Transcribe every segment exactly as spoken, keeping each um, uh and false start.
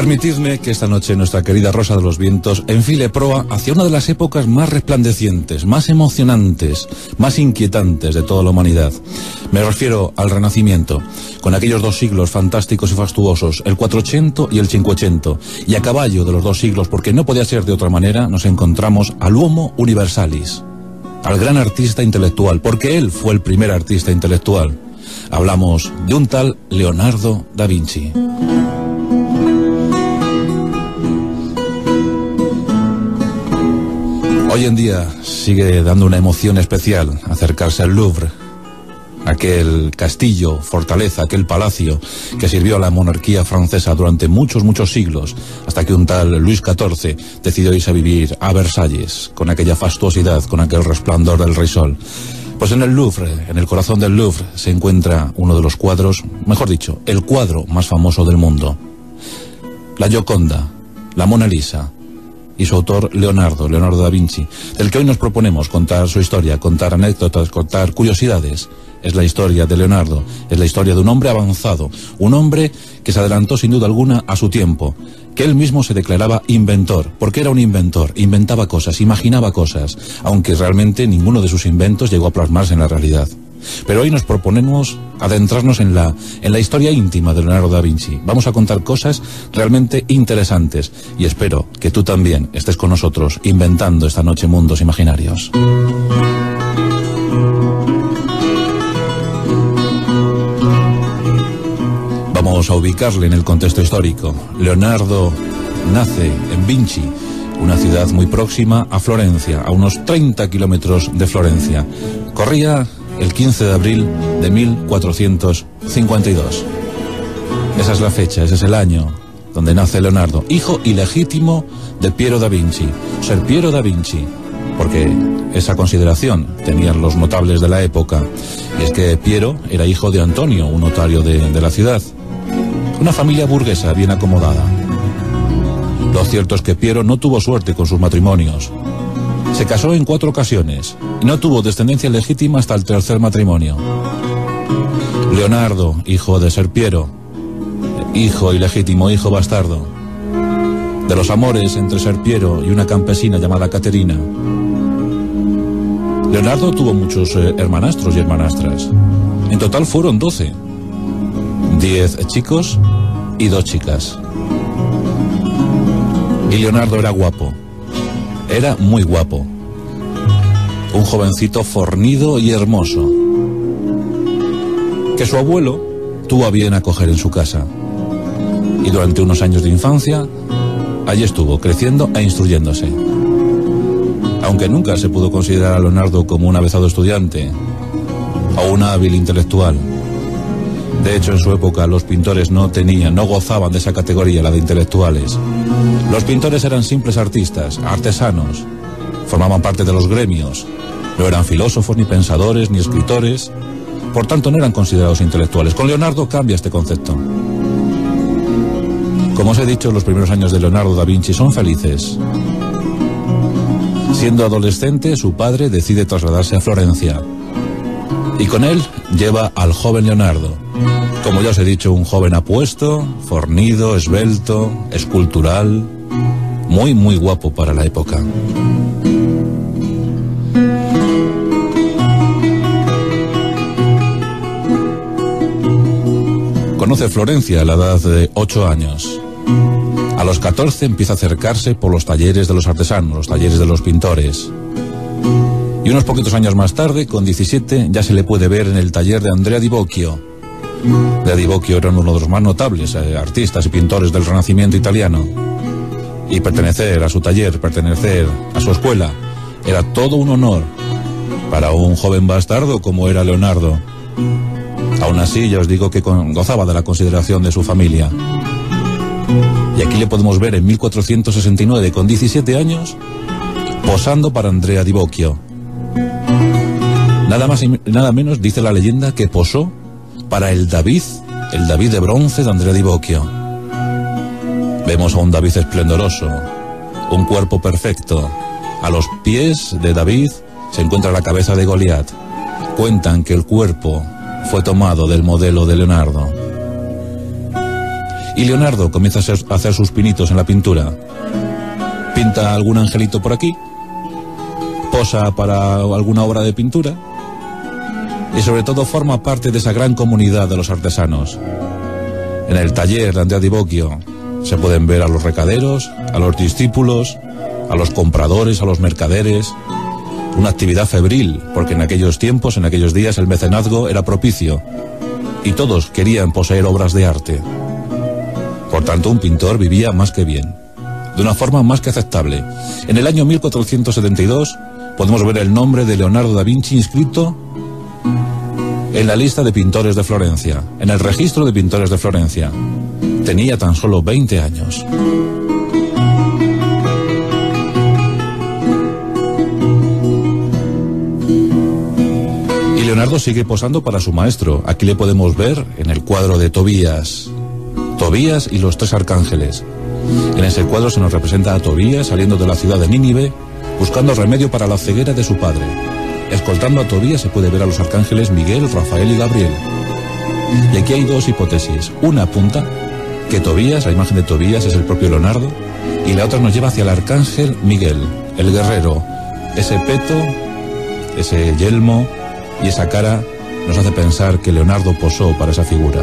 Permitidme que esta noche nuestra querida Rosa de los Vientos enfile proa hacia una de las épocas más resplandecientes, más emocionantes, más inquietantes de toda la humanidad. Me refiero al Renacimiento, con aquellos dos siglos fantásticos y fastuosos, el cuatrocientos y el cincuecento, y a caballo de los dos siglos, porque no podía ser de otra manera, nos encontramos al Homo Universalis, al gran artista intelectual, porque él fue el primer artista intelectual. Hablamos de un tal Leonardo da Vinci. Hoy en día sigue dando una emoción especial acercarse al Louvre, aquel castillo, fortaleza, aquel palacio que sirvió a la monarquía francesa durante muchos, muchos siglos, hasta que un tal Luis catorce decidió irse a vivir a Versalles, con aquella fastuosidad, con aquel resplandor del rey sol. Pues en el Louvre, en el corazón del Louvre, se encuentra uno de los cuadros, mejor dicho, el cuadro más famoso del mundo. La Gioconda, la Mona Lisa, y su autor Leonardo, Leonardo da Vinci, del que hoy nos proponemos contar su historia, contar anécdotas, contar curiosidades. Es la historia de Leonardo, es la historia de un hombre avanzado, un hombre que se adelantó sin duda alguna a su tiempo, que él mismo se declaraba inventor, porque era un inventor, inventaba cosas, imaginaba cosas, aunque realmente ninguno de sus inventos llegó a plasmarse en la realidad. Pero hoy nos proponemos adentrarnos en la, en la historia íntima de Leonardo da Vinci. Vamos a contar cosas realmente interesantes y espero que tú también estés con nosotros inventando esta noche mundos imaginarios. Vamos a ubicarle en el contexto histórico. Leonardo nace en Vinci, una ciudad muy próxima a Florencia, a unos treinta kilómetros de Florencia. Corría el quince de abril de mil cuatrocientos cincuenta y dos. Esa es la fecha, ese es el año donde nace Leonardo, hijo ilegítimo de Piero da Vinci. Ser Piero da Vinci, porque esa consideración tenían los notables de la época, y es que Piero era hijo de Antonio, un notario de, de la ciudad. Una familia burguesa bien acomodada. Lo cierto es que Piero no tuvo suerte con sus matrimonios. Se casó en cuatro ocasiones y no tuvo descendencia legítima hasta el tercer matrimonio. Leonardo, hijo de Ser Piero, hijo ilegítimo, hijo bastardo, de los amores entre Ser Piero y una campesina llamada Caterina. Leonardo tuvo muchos eh, hermanastros y hermanastras. En total fueron doce. Diez chicos y dos chicas. Y Leonardo era guapo. Era muy guapo. Un jovencito fornido y hermoso, que su abuelo tuvo a bien acoger en su casa. Y durante unos años de infancia, allí estuvo, creciendo e instruyéndose. Aunque nunca se pudo considerar a Leonardo como un avezado estudiante o un hábil intelectual. De hecho, en su época los pintores no tenían, no gozaban de esa categoría, la de intelectuales. Los pintores eran simples artistas, artesanos, formaban parte de los gremios, no eran filósofos, ni pensadores, ni escritores, por tanto no eran considerados intelectuales. Con Leonardo cambia este concepto. Como os he dicho, los primeros años de Leonardo da Vinci son felices. Siendo adolescente, su padre decide trasladarse a Florencia. Y con él lleva al joven Leonardo. Como ya os he dicho, un joven apuesto, fornido, esbelto, escultural, muy, muy guapo para la época. Conoce Florencia a la edad de ocho años. A los catorce empieza a acercarse por los talleres de los artesanos, los talleres de los pintores. Y unos poquitos años más tarde, con diecisiete, ya se le puede ver en el taller de Andrea di Bocchio. Andrea di Bocchio era uno de los más notables eh, artistas y pintores del Renacimiento italiano. Y pertenecer a su taller, pertenecer a su escuela, era todo un honor para un joven bastardo como era Leonardo. Aún así, ya os digo que con, gozaba de la consideración de su familia. Y aquí le podemos ver en mil cuatrocientos sesenta y nueve, con diecisiete años, posando para Andrea di Bocchio. Nada más y nada menos, dice la leyenda, que posó para el David, el David de bronce de Andrea di Bocchio. Vemos a un David esplendoroso, un cuerpo perfecto. A los pies de David se encuentra la cabeza de Goliat. Cuentan que el cuerpo fue tomado del modelo de Leonardo. Y Leonardo comienza a hacer, a hacer sus pinitos en la pintura. Pinta algún angelito por aquí, posa para alguna obra de pintura y sobre todo forma parte de esa gran comunidad de los artesanos. En el taller de Andrea Di Bocchio se pueden ver a los recaderos, a los discípulos, a los compradores, a los mercaderes. Una actividad febril, porque en aquellos tiempos, en aquellos días, el mecenazgo era propicio y todos querían poseer obras de arte. Por tanto, un pintor vivía más que bien, de una forma más que aceptable. En el año mil cuatrocientos setenta y dos podemos ver el nombre de Leonardo da Vinci inscrito en la lista de pintores de Florencia, en el registro de pintores de Florencia. Tenía tan solo veinte años. Y Leonardo sigue posando para su maestro. Aquí le podemos ver en el cuadro de Tobías. Tobías y los tres arcángeles. En ese cuadro se nos representa a Tobías saliendo de la ciudad de Nínive, buscando remedio para la ceguera de su padre. Escoltando a Tobías se puede ver a los arcángeles Miguel, Rafael y Gabriel. Y aquí hay dos hipótesis. Una apunta que Tobías, la imagen de Tobías, es el propio Leonardo, y la otra nos lleva hacia el arcángel Miguel, el guerrero. Ese peto, ese yelmo y esa cara nos hace pensar que Leonardo posó para esa figura.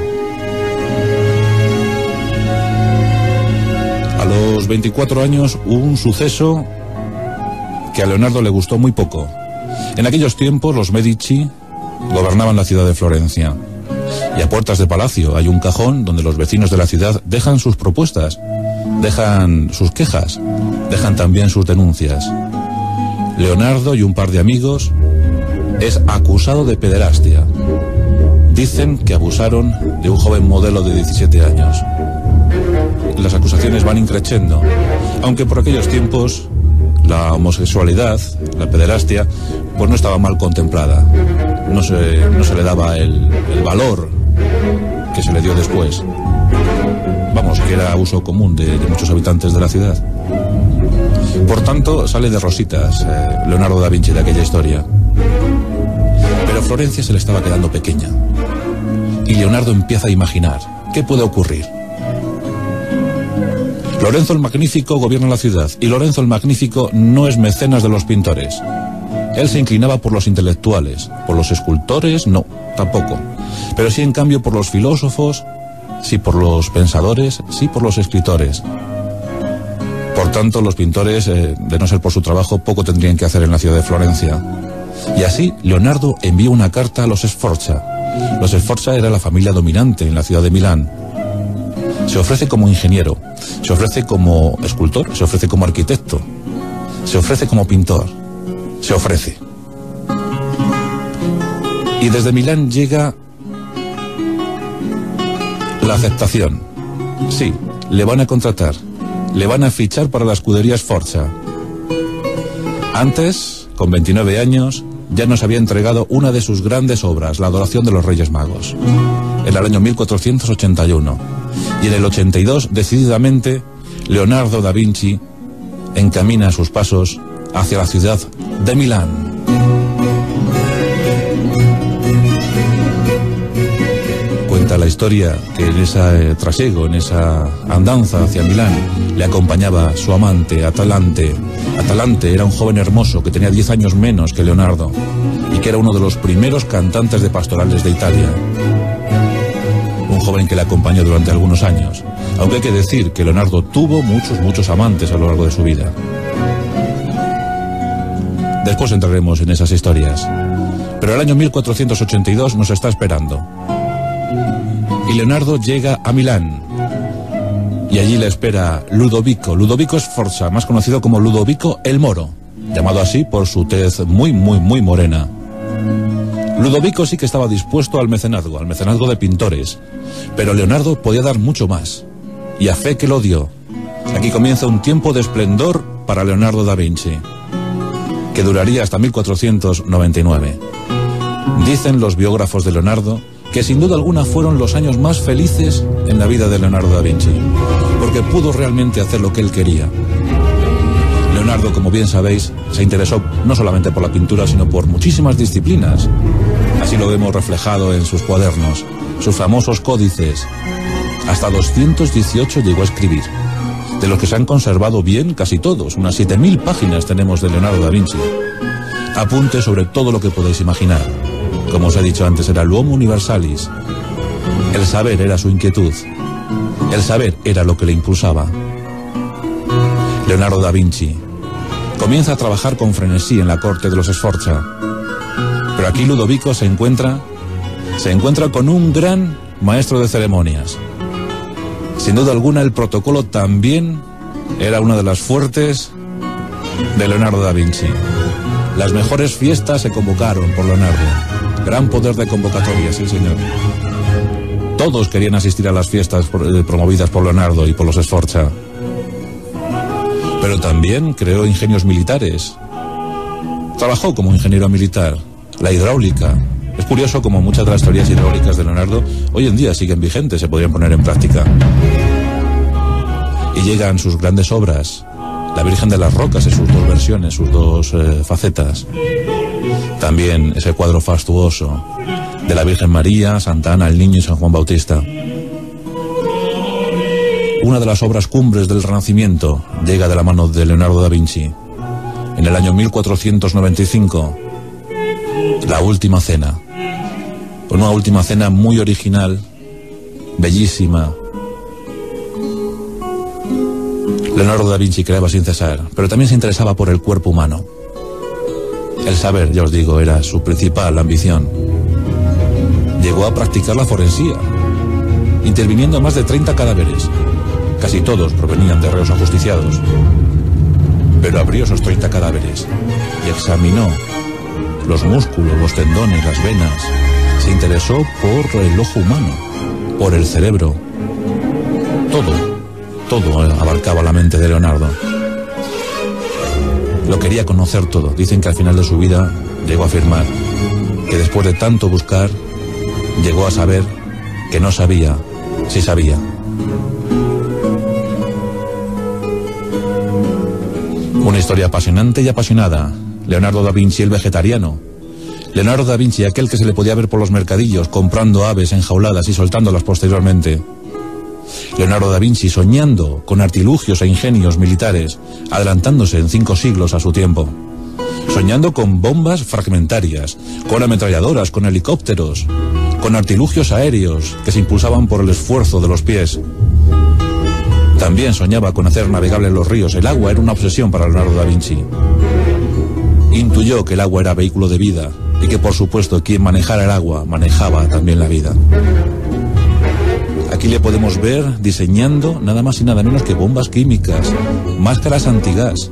A los veinticuatro años hubo un suceso que a Leonardo le gustó muy poco. En aquellos tiempos los Medici gobernaban la ciudad de Florencia y a puertas de palacio hay un cajón donde los vecinos de la ciudad dejan sus propuestas, dejan sus quejas, dejan también sus denuncias. Leonardo y un par de amigos es acusado de pederastia. Dicen que abusaron de un joven modelo de diecisiete años. Las acusaciones van increciendo, aunque por aquellos tiempos la homosexualidad, la pederastia, pues no estaba mal contemplada. No se, no se le daba el, el valor que se le dio después. Vamos, que era uso común de, de muchos habitantes de la ciudad. Por tanto, sale de rositas eh, Leonardo da Vinci de aquella historia. Pero Florencia se le estaba quedando pequeña. Y Leonardo empieza a imaginar, ¿qué puede ocurrir? Lorenzo el Magnífico gobierna la ciudad, y Lorenzo el Magnífico no es mecenas de los pintores. Él se inclinaba por los intelectuales, por los escultores, no, tampoco. Pero sí, en cambio, por los filósofos, sí por los pensadores, sí por los escritores. Por tanto, los pintores, eh, de no ser por su trabajo, poco tendrían que hacer en la ciudad de Florencia. Y así, Leonardo envió una carta a los Sforza. Los Sforza era la familia dominante en la ciudad de Milán. Se ofrece como ingeniero, se ofrece como escultor, se ofrece como arquitecto, se ofrece como pintor, se ofrece. Y desde Milán llega la aceptación. Sí, le van a contratar, le van a fichar para la escudería Sforza. Antes, con veintinueve años, ya nos había entregado una de sus grandes obras, La Adoración de los Reyes Magos, en el año mil cuatrocientos ochenta y uno. Y en el ochenta y dos, decididamente, Leonardo da Vinci encamina sus pasos hacia la ciudad de Milán. Cuenta la historia que en ese trasiego, en esa andanza hacia Milán, le acompañaba su amante, Atalante. Atalante era un joven hermoso que tenía diez años menos que Leonardo y que era uno de los primeros cantantes de pastorales de Italia. Un joven que le acompañó durante algunos años, aunque hay que decir que Leonardo tuvo muchos, muchos amantes a lo largo de su vida. Después entraremos en esas historias. Pero el año mil cuatrocientos ochenta y dos nos está esperando. Y Leonardo llega a Milán. Y allí le espera Ludovico, Ludovico Sforza, más conocido como Ludovico el Moro, llamado así por su tez muy, muy, muy morena. Ludovico sí que estaba dispuesto al mecenazgo, al mecenazgo de pintores, pero Leonardo podía dar mucho más, y a fe que lo dio. Aquí comienza un tiempo de esplendor para Leonardo da Vinci, que duraría hasta mil cuatrocientos noventa y nueve. Dicen los biógrafos de Leonardo que sin duda alguna fueron los años más felices en la vida de Leonardo da Vinci, porque pudo realmente hacer lo que él quería. Leonardo, como bien sabéis, se interesó no solamente por la pintura, sino por muchísimas disciplinas. Así lo vemos reflejado en sus cuadernos, sus famosos códices, Hasta doscientos dieciocho llegó a escribir, de los que se han conservado bien casi todos. Unas siete mil páginas tenemos de Leonardo da Vinci. Apuntes sobre todo lo que podéis imaginar. Como os he dicho antes, era el homo universalis. El saber era su inquietud. El saber era lo que le impulsaba. Leonardo da Vinci comienza a trabajar con frenesí en la corte de los Sforza. Pero aquí Ludovico se encuentra, se encuentra con un gran maestro de ceremonias. Sin duda alguna, el protocolo también era una de las fuertes de Leonardo da Vinci. Las mejores fiestas se convocaron por Leonardo. Gran poder de convocatoria, sí señor. Todos querían asistir a las fiestas promovidas por Leonardo y por los Sforza. Pero también creó ingenios militares. Trabajó como ingeniero militar. La hidráulica. Es curioso como muchas de las teorías hidráulicas de Leonardo hoy en día siguen vigentes, se podrían poner en práctica. Y llegan sus grandes obras, la Virgen de las Rocas en sus dos versiones, sus dos eh, facetas. También ese cuadro fastuoso de la Virgen María, Santa Ana, el Niño y San Juan Bautista. Una de las obras cumbres del Renacimiento llega de la mano de Leonardo da Vinci. En el año mil cuatrocientos noventa y cinco, La Última Cena. Una última cena muy original, bellísima. Leonardo da Vinci creaba sin cesar, pero también se interesaba por el cuerpo humano. El saber, ya os digo, era su principal ambición. Llegó a practicar la forensía, interviniendo en más de treinta cadáveres. Casi todos provenían de reos ajusticiados. Pero abrió esos treinta cadáveres y examinó los músculos, los tendones, las venas. Se interesó por el ojo humano, por el cerebro. Todo, todo abarcaba la mente de Leonardo. Lo quería conocer todo. Dicen que al final de su vida llegó a afirmar que después de tanto buscar, llegó a saber que no sabía si sabía. Una historia apasionante y apasionada. Leonardo da Vinci, el vegetariano. Leonardo da Vinci, aquel que se le podía ver por los mercadillos comprando aves enjauladas y soltándolas posteriormente. Leonardo da Vinci soñando con artilugios e ingenios militares, adelantándose en cinco siglos a su tiempo. Soñando con bombas fragmentarias, con ametralladoras, con helicópteros, con artilugios aéreos que se impulsaban por el esfuerzo de los pies. También soñaba con hacer navegables los ríos. El agua era una obsesión para Leonardo da Vinci. Intuyó que el agua era vehículo de vida y que, por supuesto, quien manejara el agua manejaba también la vida. Aquí le podemos ver diseñando nada más y nada menos que bombas químicas, máscaras antigás.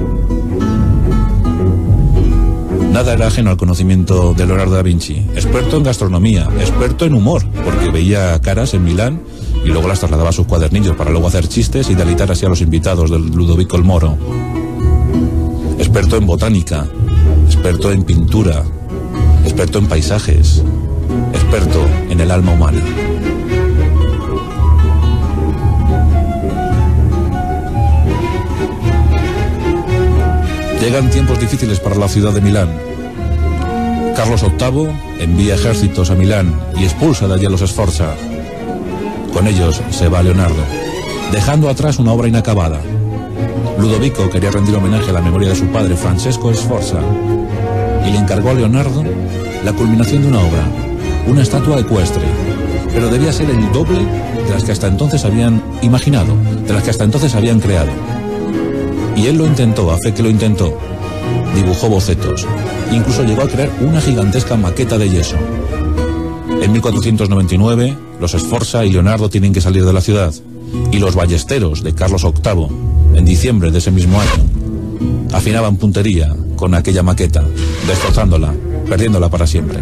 Nada era ajeno al conocimiento de Leonardo da Vinci. Experto en gastronomía, experto en humor, porque veía caras en Milán y luego las trasladaba a sus cuadernillos para luego hacer chistes y deleitar así a los invitados del Ludovico el Moro. Experto en botánica, experto en pintura, experto en paisajes, experto en el alma humana. Llegan tiempos difíciles para la ciudad de Milán. Carlos octavo envía ejércitos a Milán y expulsa de allí a los Sforza. Con ellos se va Leonardo, dejando atrás una obra inacabada. Ludovico quería rendir homenaje a la memoria de su padre, Francesco Sforza, y le encargó a Leonardo la culminación de una obra, una estatua ecuestre, pero debía ser el doble de las que hasta entonces habían imaginado, de las que hasta entonces habían creado. Y él lo intentó, a fe que lo intentó. Dibujó bocetos, incluso llegó a crear una gigantesca maqueta de yeso. En mil cuatrocientos noventa y nueve, los Sforza y Leonardo tienen que salir de la ciudad, y los ballesteros de Carlos octavo, en diciembre de ese mismo año, afinaban puntería con aquella maqueta, destrozándola, perdiéndola para siempre.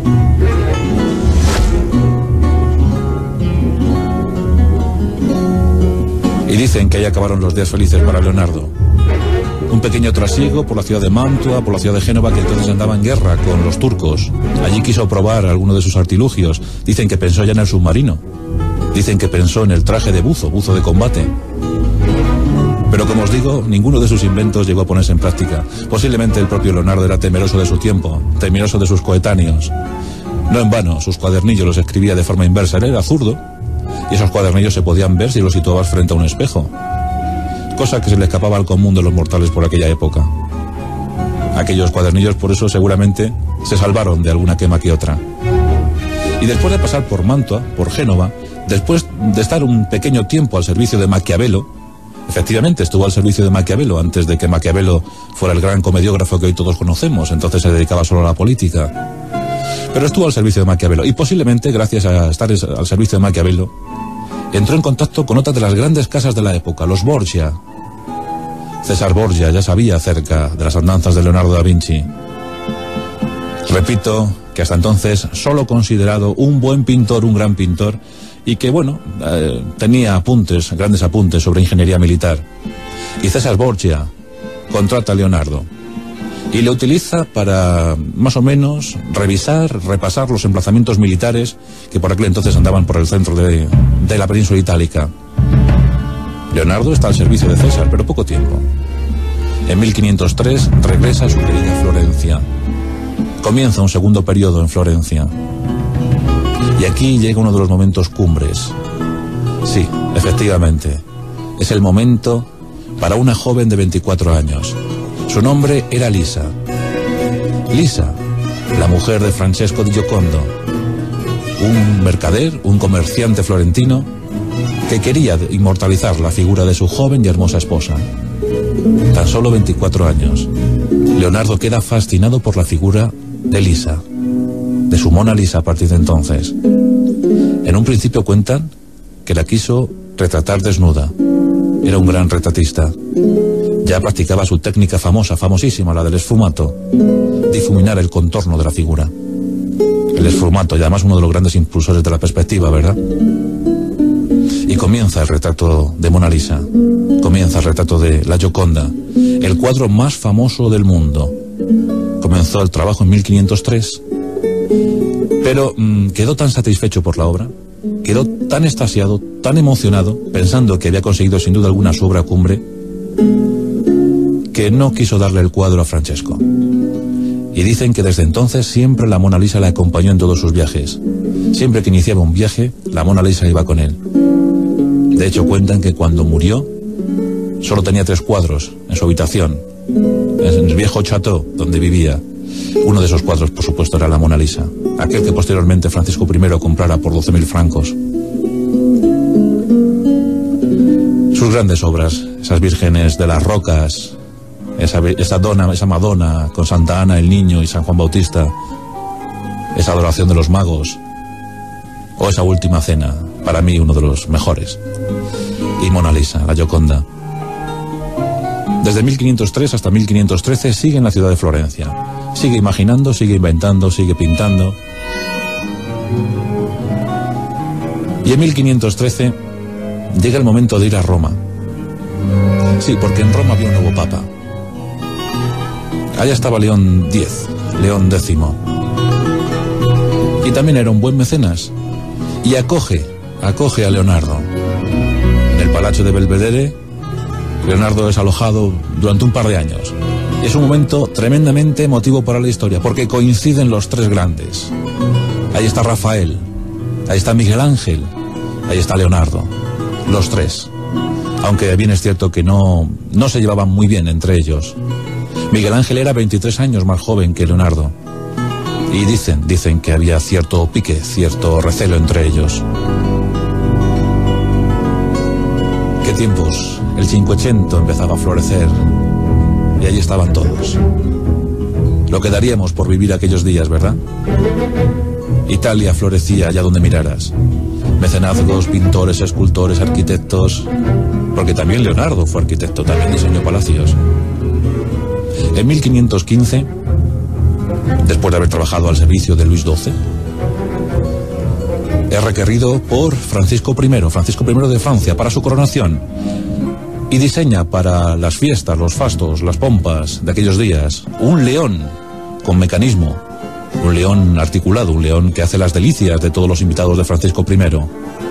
Y dicen que ahí acabaron los días felices para Leonardo. Un pequeño trasiego por la ciudad de Mantua, por la ciudad de Génova, que entonces andaba en guerra con los turcos. Allí quiso probar alguno de sus artilugios. Dicen que pensó ya en el submarino. Dicen que pensó en el traje de buzo, buzo de combate. Pero como os digo, ninguno de sus inventos llegó a ponerse en práctica. Posiblemente el propio Leonardo era temeroso de su tiempo, temeroso de sus coetáneos. No en vano, sus cuadernillos los escribía de forma inversa. Él era zurdo, y esos cuadernillos se podían ver si los situabas frente a un espejo, cosa que se le escapaba al común de los mortales por aquella época. Aquellos cuadernillos, por eso, seguramente se salvaron de alguna quema que otra. Y después de pasar por Mantua, por Génova, después de estar un pequeño tiempo al servicio de Maquiavelo, efectivamente estuvo al servicio de Maquiavelo antes de que Maquiavelo fuera el gran comediógrafo que hoy todos conocemos, entonces se dedicaba solo a la política. Pero estuvo al servicio de Maquiavelo y posiblemente, gracias a estar al servicio de Maquiavelo, entró en contacto con otra de las grandes casas de la época, los Borgia. César Borgia ya sabía acerca de las andanzas de Leonardo da Vinci. Repito que hasta entonces solo considerado un buen pintor, un gran pintor, y que, bueno, eh, tenía apuntes, grandes apuntes sobre ingeniería militar. Y César Borgia contrata a Leonardo y le utiliza para, más o menos, revisar, repasar los emplazamientos militares que por aquel entonces andaban por el centro de, de la península itálica. Leonardo está al servicio de César, pero poco tiempo. En mil quinientos tres regresa a su querida Florencia. Comienza un segundo periodo en Florencia. Y aquí llega uno de los momentos cumbres. Sí, efectivamente, es el momento para una joven de veinticuatro años. Su nombre era Lisa. Lisa, la mujer de Francesco di Giocondo, un mercader, un comerciante florentino que quería inmortalizar la figura de su joven y hermosa esposa. Tan solo veinticuatro años. Leonardo queda fascinado por la figura de Lisa, de su Mona Lisa a partir de entonces. En un principio cuentan que la quiso retratar desnuda. Era un gran retratista. Ya practicaba su técnica famosa, famosísima, la del esfumato, difuminar el contorno de la figura. El esfumato, y además uno de los grandes impulsores de la perspectiva, ¿verdad? Y comienza el retrato de Mona Lisa, comienza el retrato de la Gioconda, el cuadro más famoso del mundo. Comenzó el trabajo en mil quinientos tres, pero mmm, quedó tan satisfecho por la obra, quedó tan extasiado, tan emocionado, pensando que había conseguido sin duda alguna su obra cumbre, que no quiso darle el cuadro a Francesco. Y dicen que desde entonces siempre la Mona Lisa le acompañó en todos sus viajes. Siempre que iniciaba un viaje, la Mona Lisa iba con él. De hecho, cuentan que cuando murió, solo tenía tres cuadros en su habitación, en el viejo chateau donde vivía. Uno de esos cuadros, por supuesto, era la Mona Lisa, aquel que posteriormente Francisco primero comprara por doce mil francos. Sus grandes obras, esas vírgenes de las rocas, esa, esa, dona, esa Madonna con Santa Ana, el Niño y San Juan Bautista, esa adoración de los magos, o esa Última Cena, para mí uno de los mejores, y Mona Lisa, la Gioconda. Desde mil quinientos tres hasta mil quinientos trece sigue en la ciudad de Florencia. Sigue imaginando, sigue inventando, sigue pintando. Y en mil quinientos trece llega el momento de ir a Roma. Sí, porque en Roma había un nuevo papa. Allá estaba León X, León X. Y también era un buen mecenas. Y acoge, acoge a Leonardo. En el Palacio de Belvedere, Leonardo es alojado durante un par de años. Es un momento tremendamente emotivo para la historia, porque coinciden los tres grandes. Ahí está Rafael, ahí está Miguel Ángel, ahí está Leonardo. Los tres. Aunque bien es cierto que no, no se llevaban muy bien entre ellos. Miguel Ángel era veintitrés años más joven que Leonardo. Y dicen, dicen que había cierto pique, cierto recelo entre ellos. ¿Qué tiempos? El Cinquecento empezaba a florecer y allí estaban todos. Lo que daríamos por vivir aquellos días, ¿verdad? Italia florecía allá donde miraras. Mecenazgos, pintores, escultores, arquitectos, porque también Leonardo fue arquitecto, también diseñó palacios. En mil quinientos quince, después de haber trabajado al servicio de Luis doce, es requerido por Francisco primero, Francisco primero de Francia, para su coronación, y diseña para las fiestas, los fastos, las pompas de aquellos días, un león con mecanismo, un león articulado, un león que hace las delicias de todos los invitados de Francisco primero.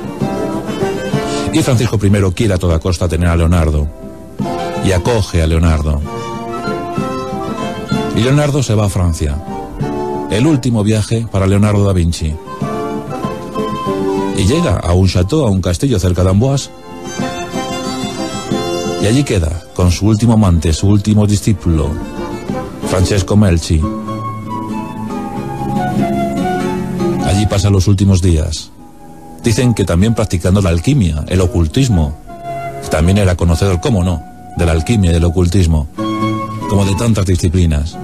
Y Francisco primero quiere a toda costa tener a Leonardo, y acoge a Leonardo. Y Leonardo se va a Francia. El último viaje para Leonardo da Vinci. y llega a un chateau, a un castillo cerca de Amboise, y allí queda con su último amante, su último discípulo, Francesco Melzi. Allí pasa los últimos días. Dicen que también practicando la alquimia, el ocultismo. También era conocedor, cómo no, de la alquimia y del ocultismo, como de tantas disciplinas.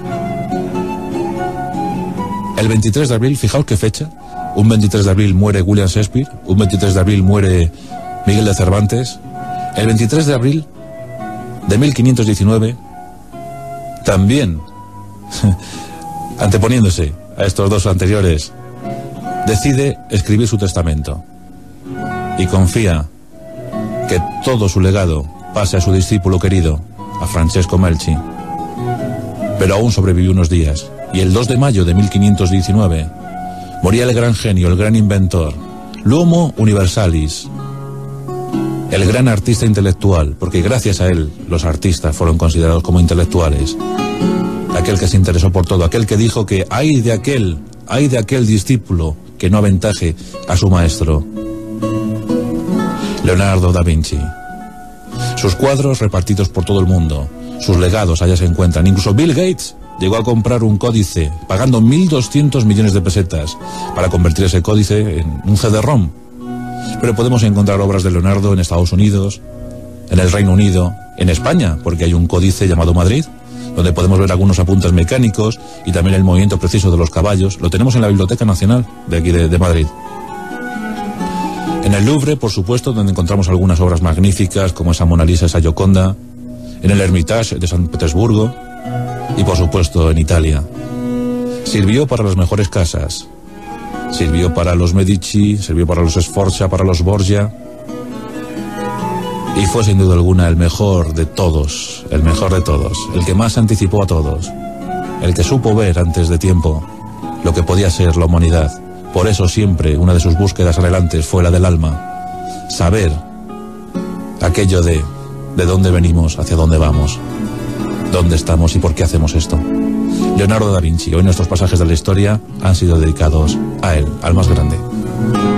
El veintitrés de abril, fijaos qué fecha, un veintitrés de abril muere William Shakespeare, un veintitrés de abril muere Miguel de Cervantes. El veintitrés de abril de mil quinientos diecinueve, también, anteponiéndose a estos dos anteriores, decide escribir su testamento y confía que todo su legado pase a su discípulo querido, a Francesco Melzi. Pero aún sobrevivió unos días, y el dos de mayo de mil quinientos diecinueve moría el gran genio, el gran inventor, l'Homo Universalis, el gran artista intelectual, porque gracias a él los artistas fueron considerados como intelectuales. Aquel que se interesó por todo, aquel que dijo que hay de aquel, hay de aquel discípulo que no aventaje a su maestro. Leonardo da Vinci. Sus cuadros repartidos por todo el mundo, sus legados allá se encuentran. Incluso Bill Gates llegó a comprar un códice pagando mil doscientos millones de pesetas para convertir ese códice en un C D ROM. Pero podemos encontrar obras de Leonardo en Estados Unidos, en el Reino Unido, en España, porque hay un códice llamado Madrid, donde podemos ver algunos apuntes mecánicos y también el movimiento preciso de los caballos. Lo tenemos en la Biblioteca Nacional de aquí de, de Madrid. En el Louvre, por supuesto, donde encontramos algunas obras magníficas, como esa Mona Lisa, esa Gioconda. En el Hermitage de San Petersburgo. Y por supuesto en Italia. Sirvió para las mejores casas. Sirvió para los Medici, sirvió para los Sforza, para los Borgia. Y fue sin duda alguna el mejor de todos, el mejor de todos, el que más anticipó a todos, el que supo ver antes de tiempo lo que podía ser la humanidad. Por eso siempre una de sus búsquedas adelante fue la del alma. Saber aquello de de dónde venimos, hacia dónde vamos, dónde estamos y por qué hacemos esto. Leonardo da Vinci. Hoy nuestros pasajes de la historia han sido dedicados a él, al más grande.